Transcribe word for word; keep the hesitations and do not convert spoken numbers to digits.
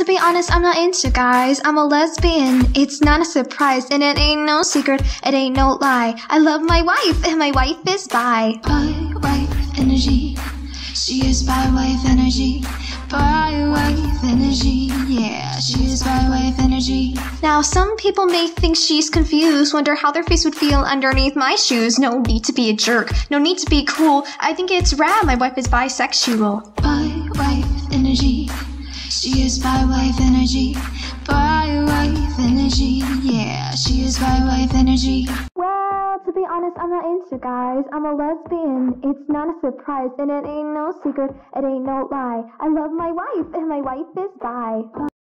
to be honest, I'm not into guys. I'm a lesbian. It's not a surprise, and it ain't no secret. It ain't no lie. I love my wife, and my wife is bi. Bi-wife energy. She is bi-wife energy. Bi-wife energy. Yeah, she is bi-wife energy. Now, some people may think she's confused, wonder how their face would feel underneath my shoes. No need to be a jerk. No need to be cool. I think it's rad my wife is bisexual. Bi-wife energy. She is bi-wife energy. Bi-wife energy. Yeah, she is bi-wife energy. Well, to be honest, I'm not into guys. I'm a lesbian. It's not a surprise, and it ain't no secret. It ain't no lie. I love my wife, and my wife is bi.